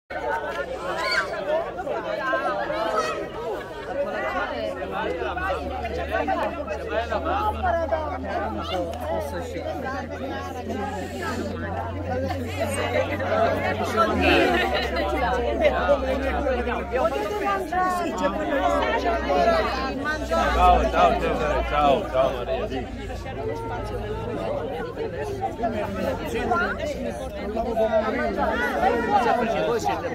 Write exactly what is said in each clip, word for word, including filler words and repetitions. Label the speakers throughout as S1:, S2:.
S1: Ciao, ciao Cesare, ciao, ciao Maria. Sì. Voi siete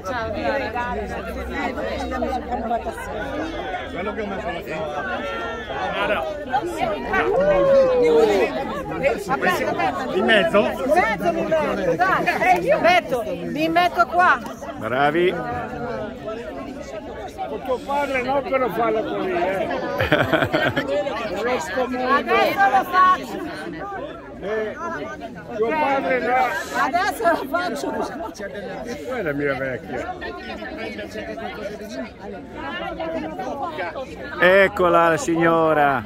S1: quello che mi sono
S2: in mezzo?
S3: In mezzo mi metto, dai, metto, mi metto qua.
S2: Bravi.
S4: Con tuo padre no, però fallo così, eh.
S3: Adesso lo faccio.
S4: Eh, tuo padre no.
S3: Adesso lo faccio.
S4: Quella è mia vecchia.
S2: Eccola la signora.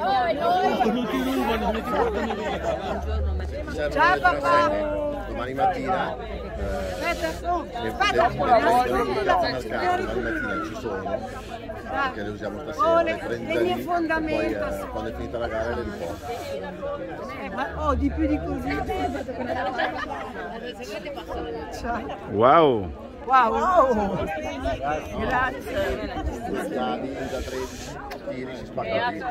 S3: Ciao papà.
S5: Domani mattina
S3: Aspetta,
S5: aspetta, domani mattina ci sono, perché le usiamo stasera, le prendi da lì, e poi eh, quando è finita la gara le riporto.
S3: Ma oh, di più di così.
S2: Wow.
S3: Wow, wow. Grazie.
S5: Schiavi da tredici tiri si spacca via.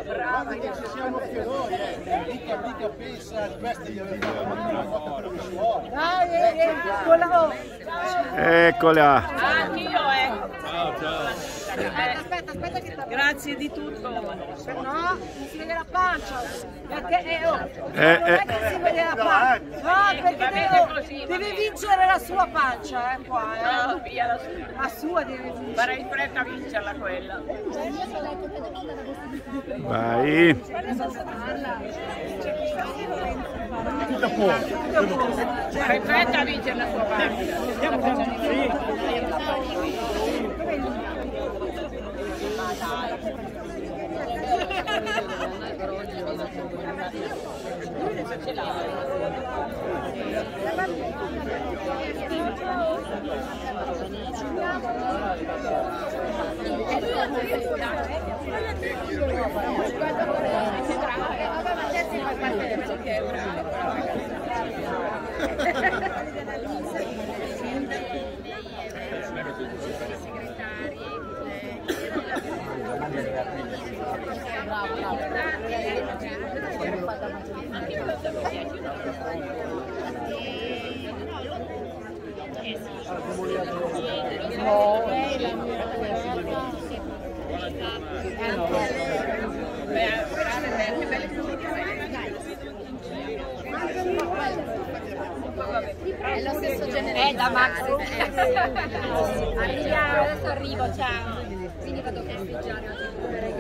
S3: Dai, eccola.
S2: Eccola.
S6: Anch'io, eh.
S1: Ciao, ciao.
S3: Aspetta, aspetta, aspetta che sta.
S6: Grazie di tutto.
S3: No, si vede la pancia. Perché eh, oh,
S2: Eh,
S3: non
S2: eh.
S3: è che si vede la pancia. No, perché deve, oh, deve vincere la sua pancia, eh, qua. Eh.
S6: No, via la sua.
S3: La sua deve vincere.
S6: Farei fretta a vincerla quella.
S2: Vai.
S6: Farei fretta a vincere la sua parte.
S7: È lo stesso genere. È da Max. Arriviamo, adesso arrivo, ciao. Quindi vado a festeggiare oggi.